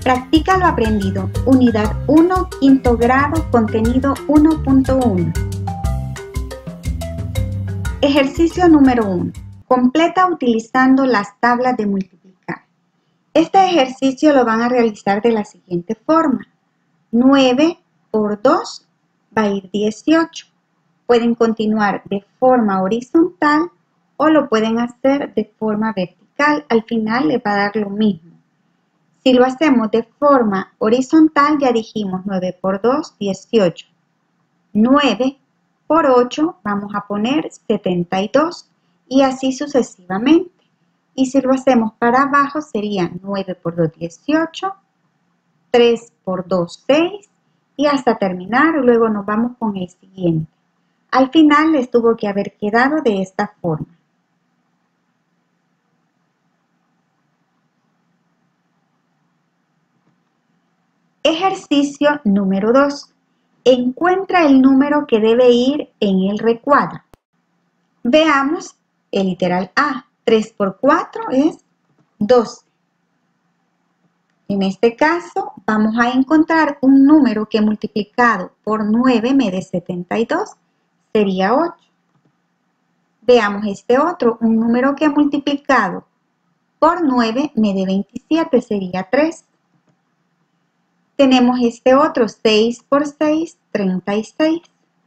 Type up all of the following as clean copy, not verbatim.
Practica lo aprendido. Unidad 1, quinto grado, contenido 1.1. Ejercicio número 1. Completa utilizando las tablas de multiplicar. Este ejercicio lo van a realizar de la siguiente forma. 9 por 2 va a ir 18. Pueden continuar de forma horizontal o lo pueden hacer de forma vertical. Al final les va a dar lo mismo. Si lo hacemos de forma horizontal, ya dijimos 9 por 2, 18. 9 por 8 vamos a poner 72 y así sucesivamente. Y si lo hacemos para abajo sería 9 por 2, 18, 3 por 2, 6 y hasta terminar. Luego nos vamos con el siguiente. Al final les tuvo que haber quedado de esta forma. Ejercicio número 2. Encuentra el número que debe ir en el recuadro. Veamos el literal A. 3 por 4 es 12. En este caso vamos a encontrar un número que multiplicado por 9 me dé 72. Sería 8. Veamos este otro. Un número que multiplicado por 9 me dé 27. Sería 3. Tenemos este otro, 6 por 6, 36.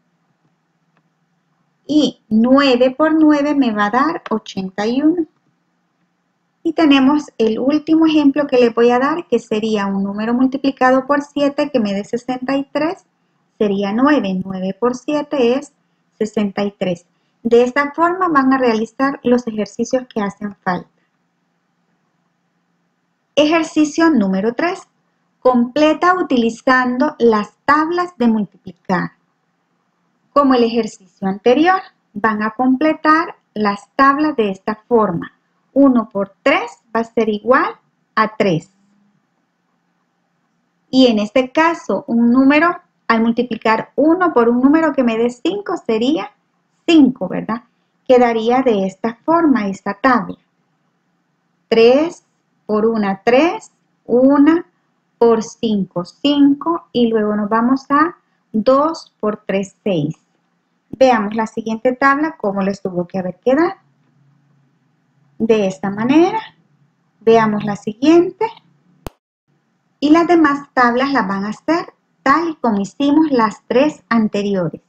Y 9 por 9 me va a dar 81. Y tenemos el último ejemplo que les voy a dar, que sería un número multiplicado por 7 que me dé 63. Sería 9. 9 por 7 es 63. De esta forma van a realizar los ejercicios que hacen falta. Ejercicio número 3. Completa utilizando las tablas de multiplicar. Como el ejercicio anterior, van a completar las tablas de esta forma. 1 por 3 va a ser igual a 3. Y en este caso, un número, al multiplicar 1 por un número que me dé 5, sería 5, ¿verdad? Quedaría de esta forma esta tabla. 3 por 1, 3, 1 por 5, 5 y luego nos vamos a 2 por 3, 6. Veamos la siguiente tabla, cómo les tuvo que haber quedado. De esta manera, veamos la siguiente. Y las demás tablas las van a hacer tal y como hicimos las 3 anteriores.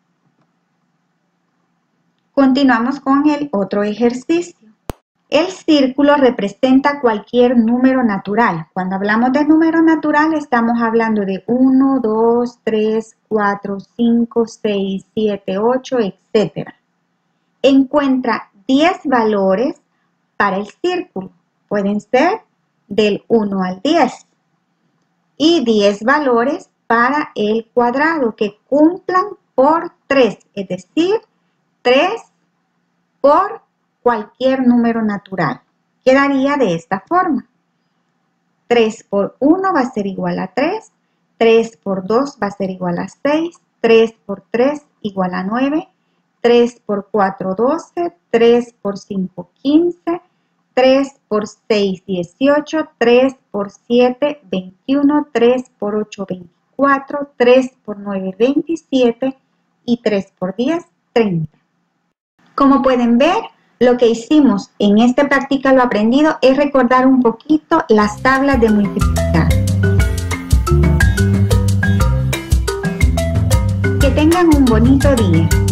Continuamos con el otro ejercicio. El círculo representa cualquier número natural. Cuando hablamos de número natural estamos hablando de 1, 2, 3, 4, 5, 6, 7, 8, etc. Encuentra 10 valores para el círculo. Pueden ser del 1 al 10. Y 10 valores para el cuadrado que cumplan por 3. Es decir, 3 por cualquier número natural. Quedaría de esta forma. 3 por 1 va a ser igual a 3. 3 por 2 va a ser igual a 6. 3 por 3 igual a 9. 3 por 4, 12. 3 por 5, 15. 3 por 6, 18. 3 por 7, 21. 3 por 8, 24. 3 por 9, 27. Y 3 por 10, 30. Como pueden ver, lo que hicimos en este Practica lo aprendido es recordar un poquito las tablas de multiplicar. Que tengan un bonito día.